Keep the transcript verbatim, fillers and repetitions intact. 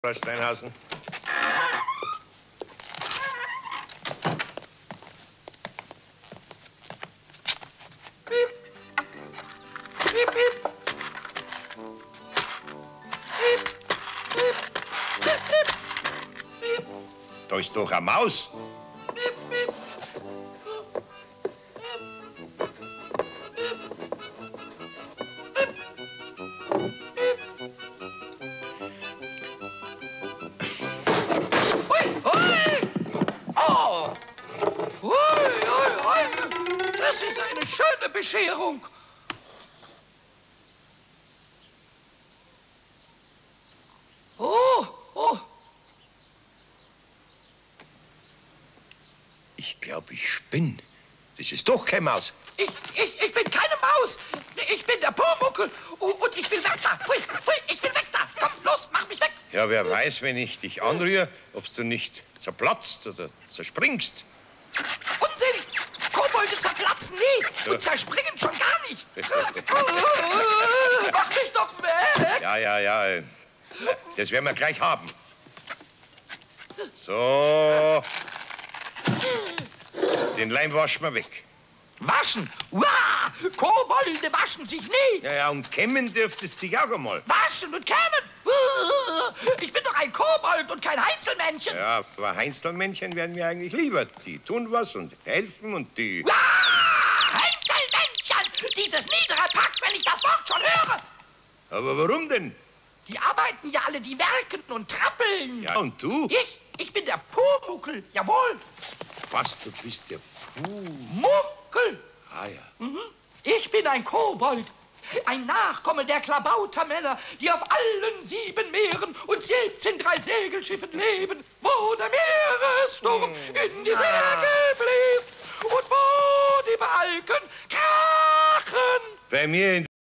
Frau Steinhausen. Piep. Piep, piep. Piep, piep. Piep, piep. Piep. Da ist doch eine Maus. Piep, piep. Das ist eine schöne Bescherung. Oh, oh. Ich glaube, ich spinne. Das ist doch keine Maus. Ich, ich, ich bin keine Maus. Ich bin der Pumuckl. Und ich will weg da. Pfui, pfui, ich will weg da. Komm, los, mach mich weg. Ja, wer weiß, wenn ich dich anrühre, ob du nicht zerplatzt oder zerspringst. Unsinn! Kobolde zerplatzen nie Ja. und zerspringen schon gar nicht. Mach mich doch weg! Ja, ja, ja. Das werden wir gleich haben. So. Den Leim waschen wir weg. Waschen? Uah! Kobolde waschen sich nie. Ja, ja, und kämmen dürftest du dich auch einmal. Waschen und kämmen? Ich bin doch ein Kobold und kein Heinzelmännchen. Ja, aber Heinzelmännchen werden mir eigentlich lieber. Die tun was und helfen und die... Ah, Heinzelmännchen! Dieses niedere Pack, wenn ich das Wort schon höre. Aber warum denn? Die arbeiten ja alle, die werken und trappeln. Ja, und du? Ich? Ich bin der Pumuckl, jawohl. Was, du bist der Puh. Muckel. Ah ja. Mhm. Ich bin ein Kobold. Ein Nachkomme der Klabautermänner, die auf allen sieben Meeren und siebzehn drei Segelschiffen leben, wo der Meeressturm in die Segel bläst und wo die Balken krachen. Bei mir in